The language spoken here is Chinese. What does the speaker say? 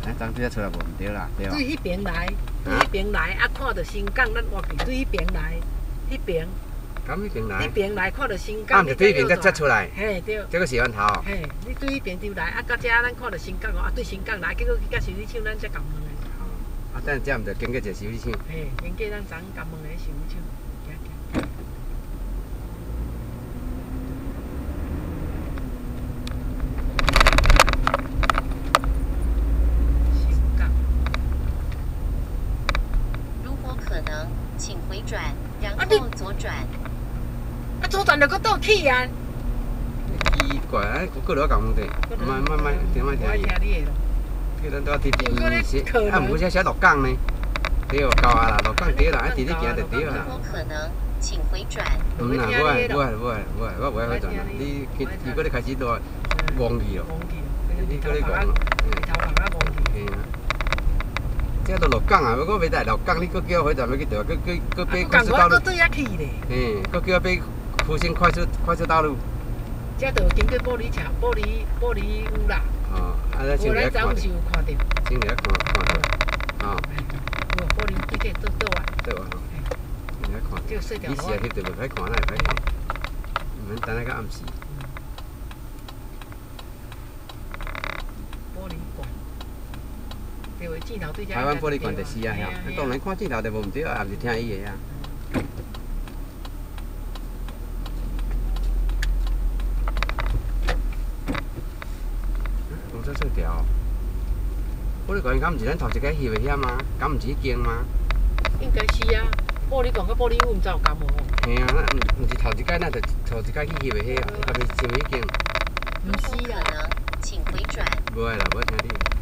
张这出来无唔对啦，对哦。 对迄边来，对迄边来，啊，看到新港，咱活去对迄边来，迄边。 咁迄边来？ 迄边来看到新港。 啊，毋是对迄边才出来。 嘿，对。 这个是源头。 嘿，你对迄边丢来，啊，到遮咱看到新港哦，啊，对新港来，结果去甲修理厂，咱才共问的。 啊，等下毋着经过一个修理厂。 嘿，经过咱昨共问的修理厂。 请回转，然后左转。 啊，左转就搁倒去啊！ 奇怪，啊，搁落讲问题，慢，听卖听。 我听你的咯。 叫咱到滴，啊，毋过写鹿港呢？对，到啊啦，鹿港对啦，啊，直直行就对啦。 如果可能，请回转。 唔啦，我不爱回转啦。你如果你开始都忘记咯，你搁咧讲咯。 头壳啊忘记。 这都鹿港啊，我袂在鹿港，你搁叫我回转要去倒，搁爬快速道路。 我对遐去咧。 嘿，搁叫我爬复兴快速道路。 这就经过玻璃桥、玻璃屋啦。 哦，啊，咱先来看。 是有看到。 先来看到。哦。 有玻璃对个倒啊。 倒啊。先来看。你是啊，翕着袂歹看，咱会歹看。毋免等下到暗时。 台湾玻璃馆就是啊，遐，当然看镜头就无毋对啊，也毋是听伊的啊。红色色条，玻璃馆敢毋是咱头一个翕的遐吗？敢毋是迄间吗？ 应该是啊，玻璃馆甲玻璃屋毋知有共无？ 嘿啊，咱毋是头一届，咱就头一届去翕的迄，啊，是迄间。 如果可能，请回转。 无爱啦，无听你。